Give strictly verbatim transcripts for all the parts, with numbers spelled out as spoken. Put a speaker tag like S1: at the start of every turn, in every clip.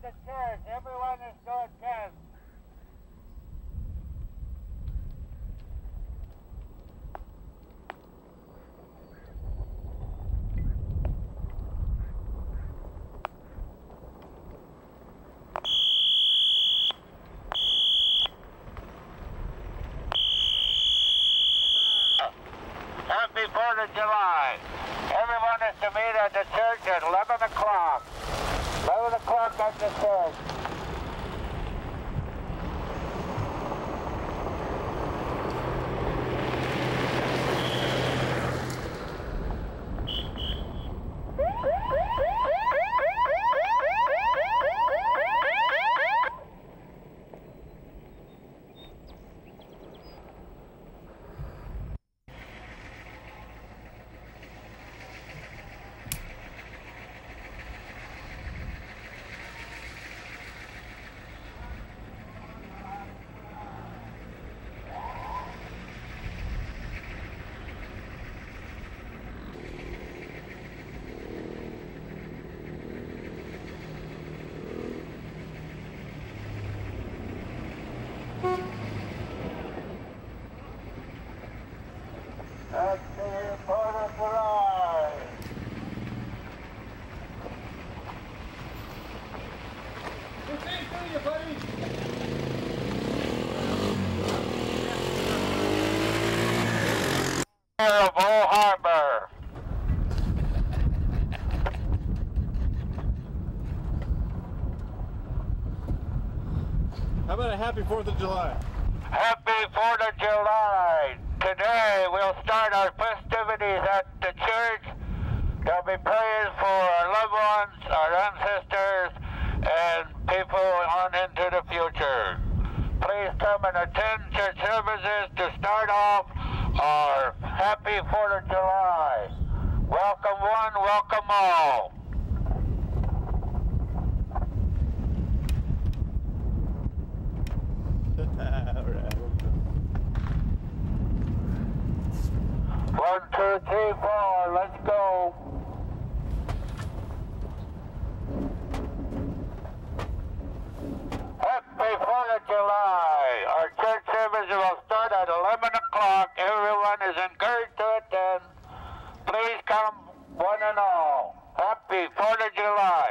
S1: the church. Everyone is to attend. Happy fourth of July. Everyone is to meet at the church at eleven o'clock. eleven o'clock at the church. Happy fourth of July.
S2: Good thing for you, buddy.
S1: Of Old Harbor.
S2: How about a happy fourth of July?
S1: Happy fourth of July. Today we'll start our festivities at the church. There'll be prayers for our loved ones, our ancestors, and people on into the future. Please come and attend church services to start off our happy fourth of July. Welcome one, welcome all. One, two, three, four, let's go. Happy fourth of July. Our church service will start at eleven o'clock. Everyone is encouraged to attend. Please come, one and all. Happy fourth of July.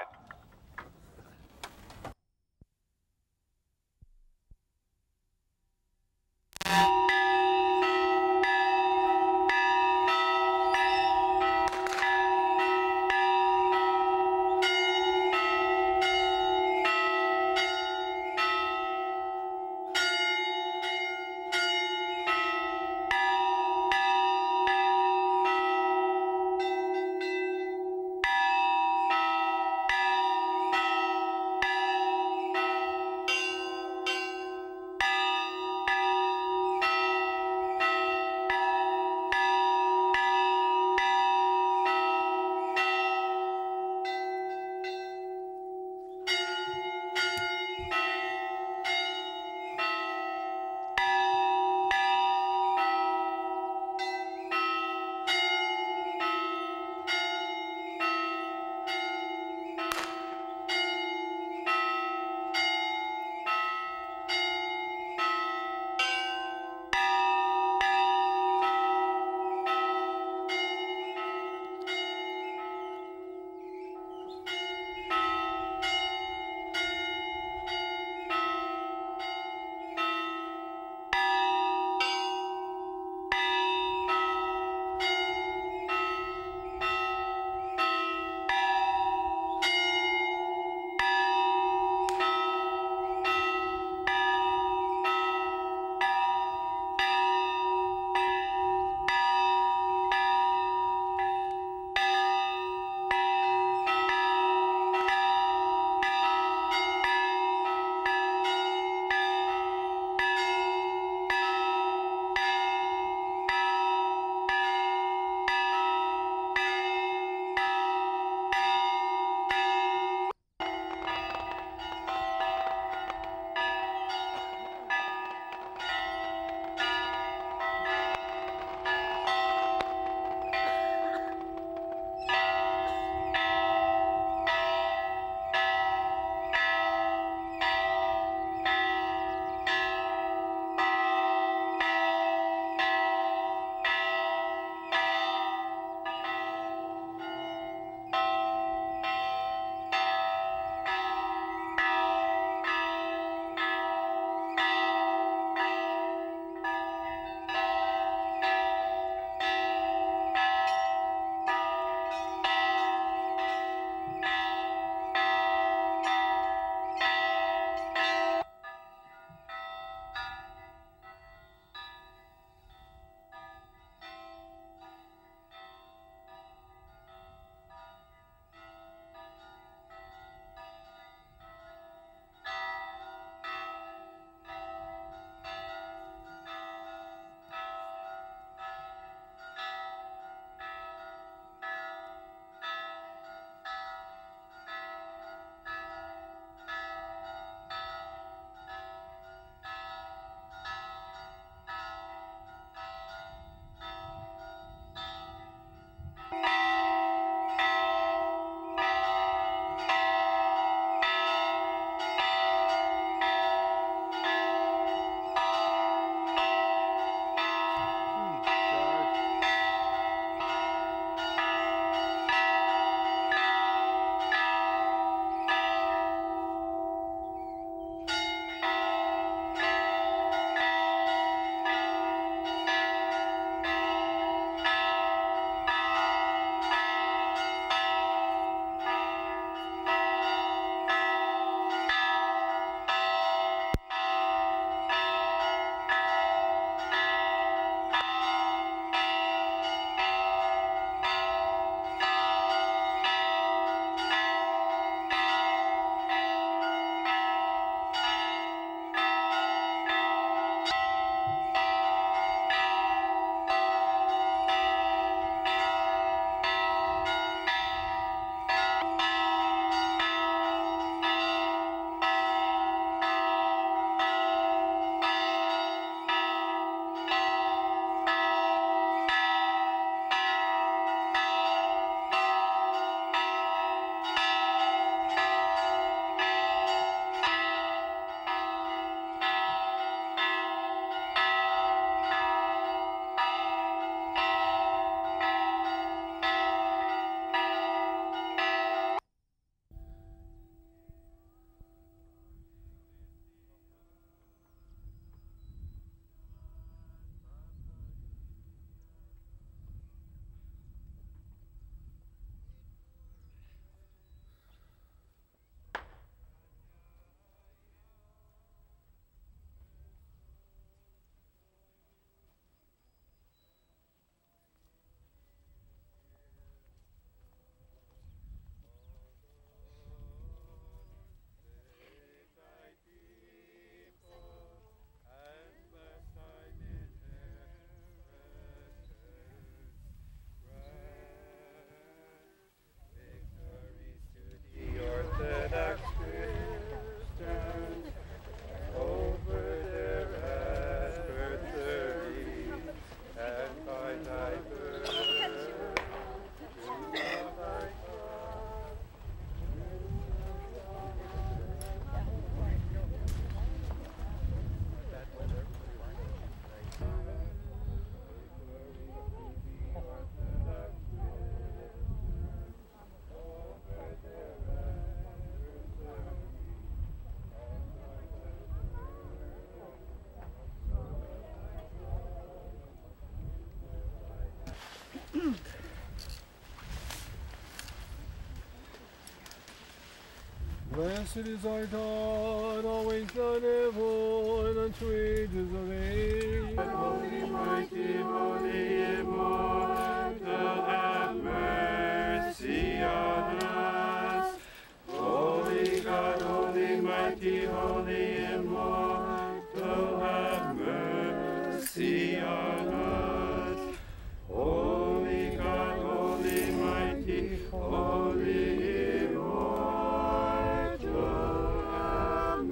S2: Blessed is our God, always and ever, and unto ages of age.
S3: Holy, mighty, holy, immortal, have mercy on us. Holy God, holy, mighty, holy, immortal, have mercy on us. Holy God, holy, mighty, holy, immortal, have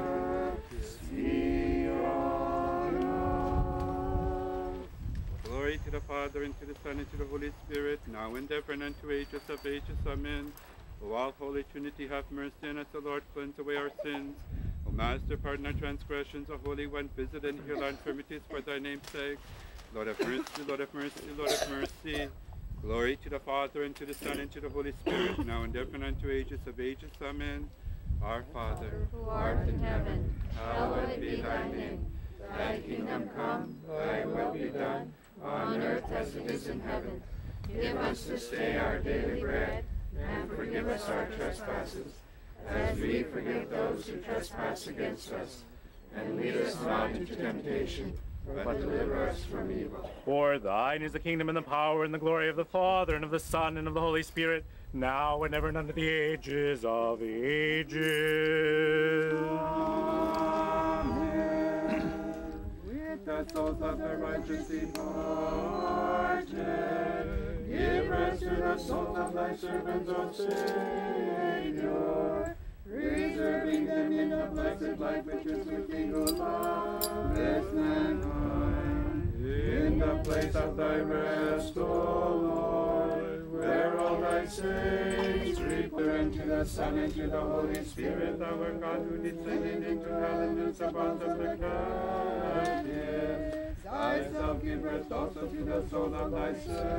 S3: mercy on us. Glory to the Father, and to the Son, and to the Holy Spirit, now and ever, and unto ages of ages. Amen. O all Holy Trinity, have mercy on us. O Lord, cleanse away our sins. O Master, pardon our transgressions. O Holy One, visit and heal our infirmities for thy name's sake. Lord have mercy, Lord have mercy, Lord have mercy. Glory to the Father, and to the Son, and to the Holy Spirit, now and ever, and unto ages of ages. Amen. Our Father,
S4: who art in heaven, hallowed be thy name. Thy kingdom come, thy will be done, on earth as it is in heaven. Give us this day our daily bread, and forgive us our trespasses, as we forgive those who trespass against us. And lead us not into temptation, but deliver us from evil.
S5: For thine is the kingdom, and the power, and the glory of the Father, and of the Son, and of the Holy Spirit, now and ever, and unto the ages of ages.
S3: Amen. With the souls of the righteous departed, give rest to the souls of thy servants, O Savior, preserving them in the blessed life which is with thee, who lovest mankind. In the place of thy rest, O Lord, where all thy saints return, to the Son, and to the Holy Spirit, our God, who descended into hell and loosed the bonds of the captive, thyself give rest also to the soul of thy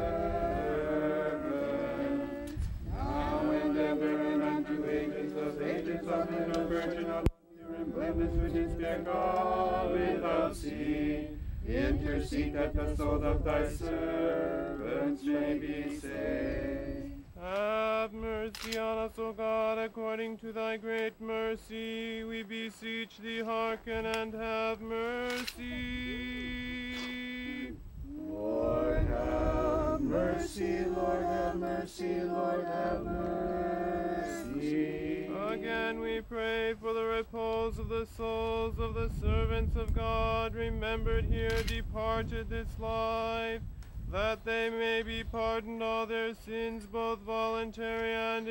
S3: servant, now and ever, and unto ages of ages. Amen. O Virgin, O pure and blameless, who didst bear God without seed, intercede that the soul of thy servants may be saved.
S6: Have mercy on us, O God, according to thy great mercy. We beseech thee, hearken and have mercy.
S3: Lord, have mercy, Lord, have mercy, Lord, have mercy.
S6: Again we pray for the repose of the souls of the servants of God, remembered here, departed this life, that they may be pardoned all their sins, both voluntary and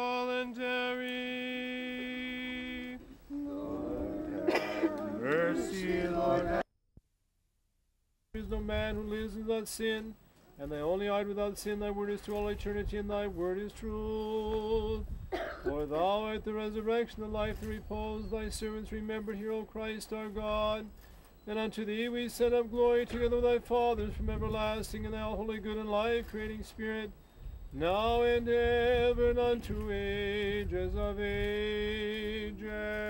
S6: involuntary.
S3: Lord, have mercy, Lord, have
S2: There is no man who lives without sin, and thy only art without sin. Thy word is to all eternity, and thy word is truth. For thou art the resurrection, the life, the repose. Thy servants remembered here, O Christ our God. And unto thee we send up glory together with thy fathers from everlasting, and thou holy, good, and life-creating Spirit, now and ever, and unto ages of ages.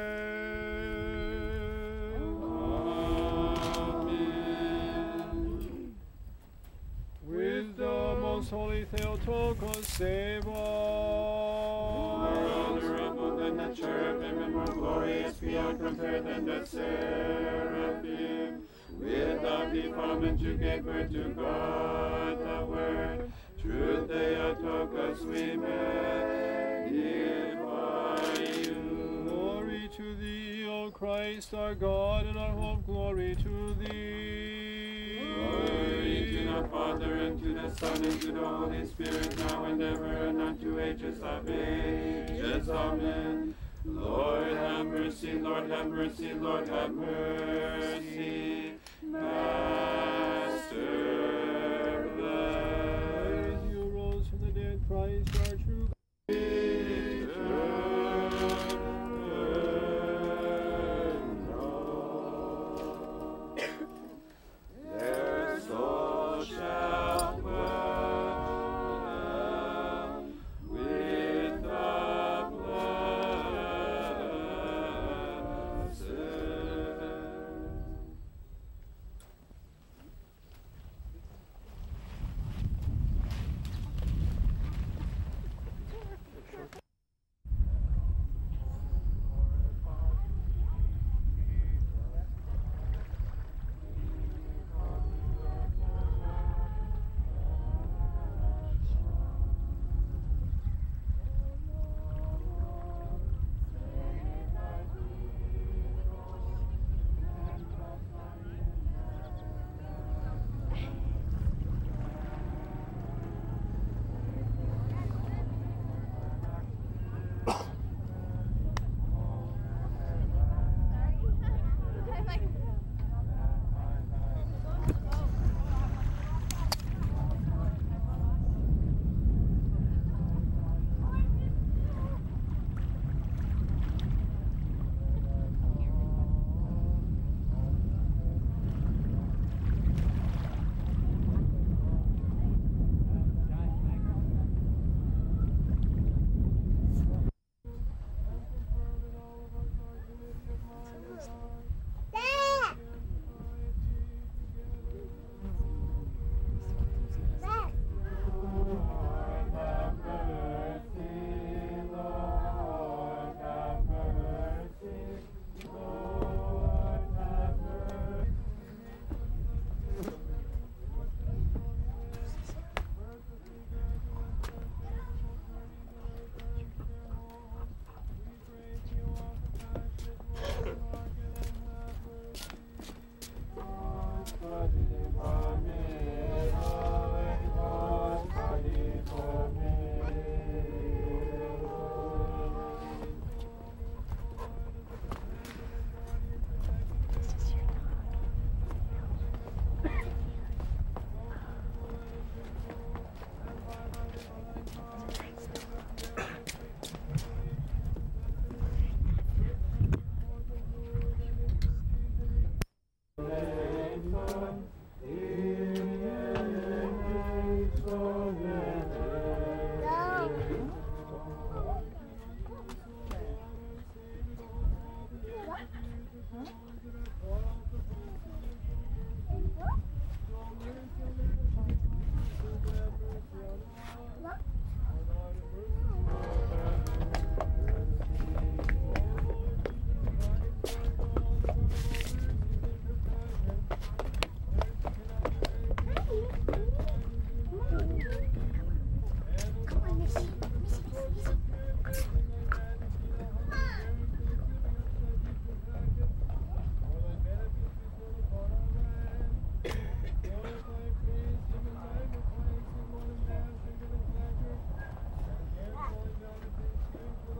S3: Amen.
S2: Wisdom, most holy Theotokos, save
S3: More
S2: us.
S3: honorable than the cherubim, and more glorious beyond compare than the seraphim. Without defilement you gave birth to God, the Word. True Theotokos, we magnify you.
S2: Glory to thee, O Christ, our God, and our hope. Glory to thee.
S3: Glory to the Father, and to the Son, and to the Holy Spirit, now and ever, and unto ages of ages. Amen. Lord, have mercy, Lord, have mercy, Lord, have mercy. Master, bless.
S2: You rose from the dead, Christ, our true God.
S3: Their soul shall dwell with the blessed.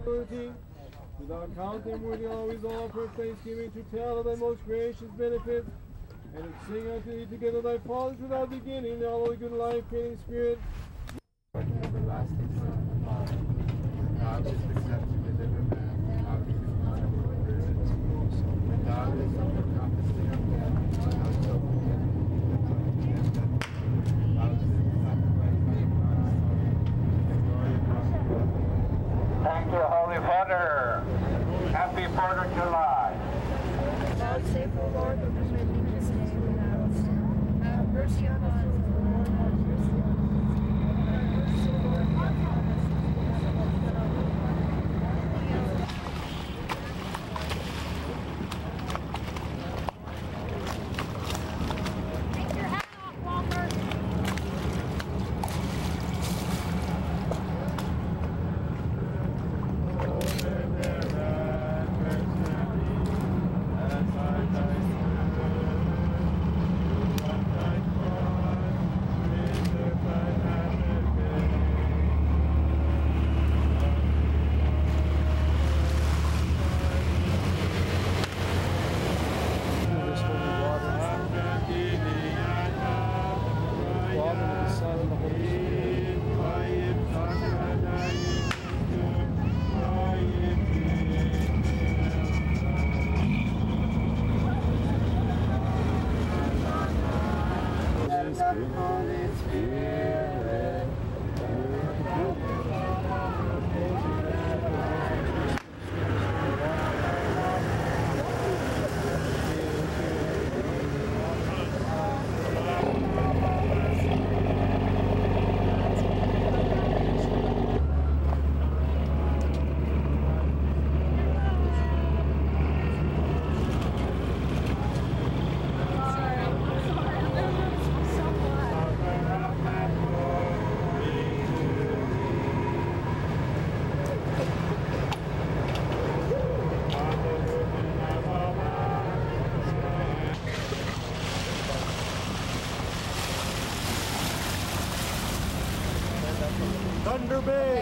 S2: Without counting, worthy always offer thanksgiving to tell of thy most gracious benefits, and to sing unto thee together thy fathers without beginning, all the good life creating spirit.
S7: Everlasting Son, Father, thou didst accept to deliver man, thou didst accept to deliver man. When thou didst overcome the sin of death, thou so forgiven the death. Thou didst sacrifice thy Christ, the glory of God.
S1: Thank you, Holy Father. Happy fourth of July.
S4: Vouchsafe, O Lord, that we may leave this day without sin. Have mercy on us, O Lord, have mercy on us. Have mercy, O Lord, have mercy on us. Take your hat off, Walter.
S2: Thunder Bay!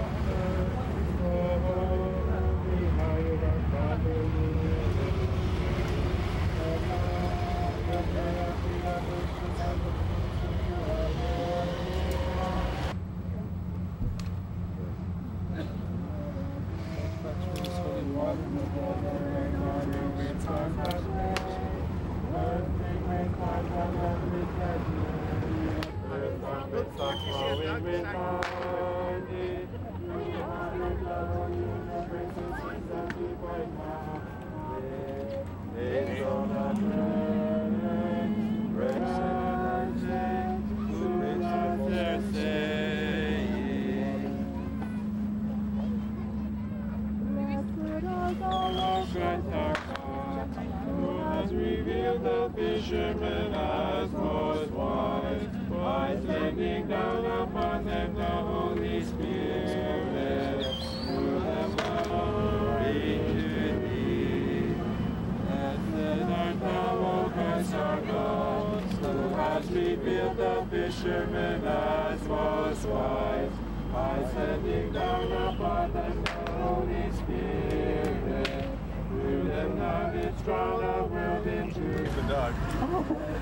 S6: Fishermen as most wise, wise sending down upon them the Holy Spirit, through them glory to thee. Blessed art thou, O Christ our God, who hast revealed the fishermen as most wise, by sending down upon them the Holy Spirit. Through them thou didst draw the world into the dark.
S8: Oh.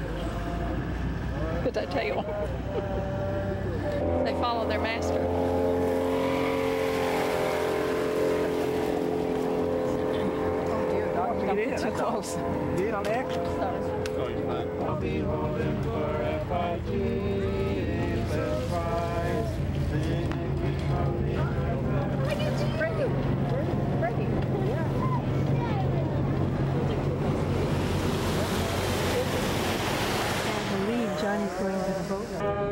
S8: Did I tell you? They follow their master. Oh dear God, we got to get too close.
S9: Get on the extra.
S6: So you're fine. I'll be holding glorified Jesus Christ. Singing with holy presence.
S8: I get you ready. Ready. Yeah.
S9: Johnny's going to the boat.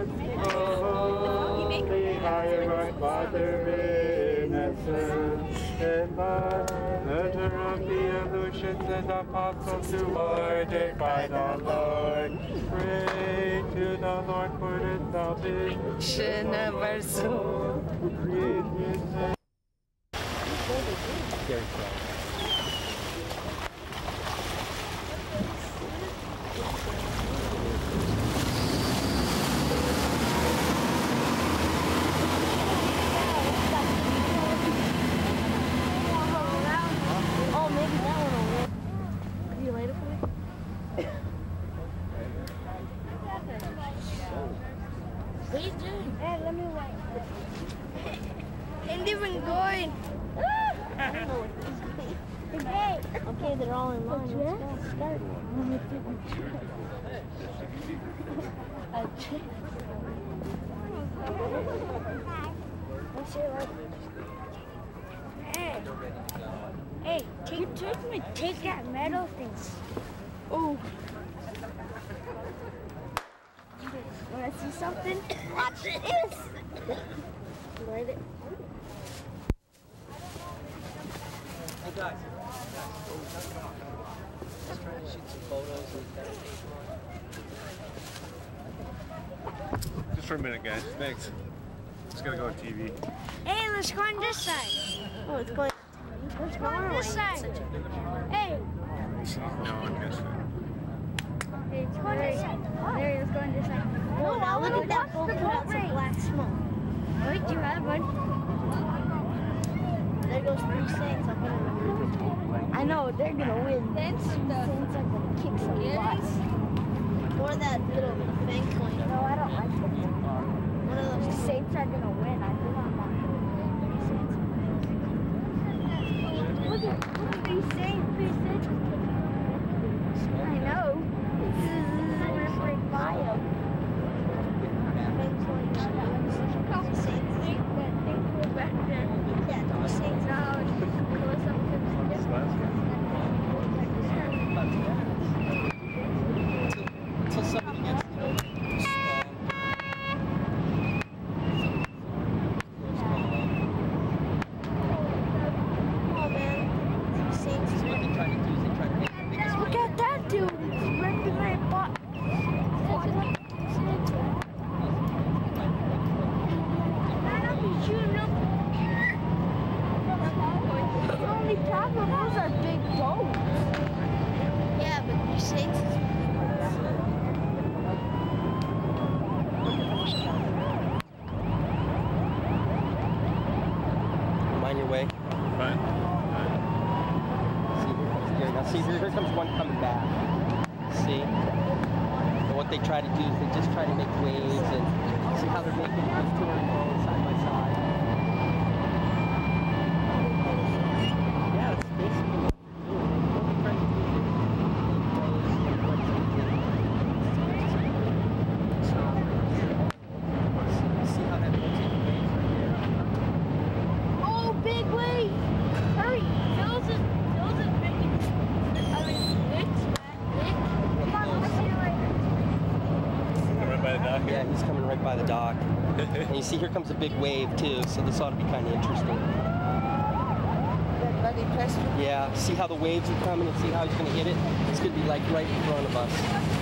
S6: Holy, high Father, innocent, and by letter of the illusions and apostles who are dead by the Lord. Pray to the Lord for his salvation of our soul. Create his
S4: going. Okay. Okay, they're all in line. Let's go. Start. Hey. Hey, take, take me, take that metal thing. Oh. Wanna see something? Watch this. Light it.
S10: Hey guys. Just trying to shoot some photos and
S2: Just for a minute, guys. Thanks. Just gotta go on T V.
S4: Hey, let's go on this side. Oh, it's going. Let's go on this side. Hey.
S2: No, I guess not.
S4: Hey, let's go on this side. There, let's go on this side. Oh, now look at that boat. That's a black smoke. Wait, do you have one? There goes three Saints. I know, they're gonna win. Saints are gonna kick some butts. Or that little fang coin. No, I don't like them. One of those Saints are gonna win. I do not want them. Look at three Saints. Three Saints. I know. This is right by them. Fang coin. Saints. Back then. Yeah, three Saints. Now it's just something different.
S10: until somebody gets to know
S4: Oh man, Saints.
S10: so what they try to do is they try to make the biggest
S4: Look at that dude. He's right behind Bot. The only problem, those are big boats. Yeah, but the Saints is
S10: mind your way.
S2: Fine.
S10: See, here comes Gary. Now see, here, here comes one coming back. See? And what they try to do is they just try to make waves and see how they're making those two and side by side. Yeah, it's basically what they're doing. See how that moves in waves right here?
S4: oh, big wave! Hurry! Those is those is making. I mean, Nick's back. Nick, come on, let's see right here.
S2: Right by the dock.
S10: Yeah, he's coming right by the dock. And you see, here comes a big wave too, so this ought to be kind of interesting.
S4: Buddy, press.
S10: Yeah, see how the waves are coming and see how he's going to hit it? It's going to be like right in front of us.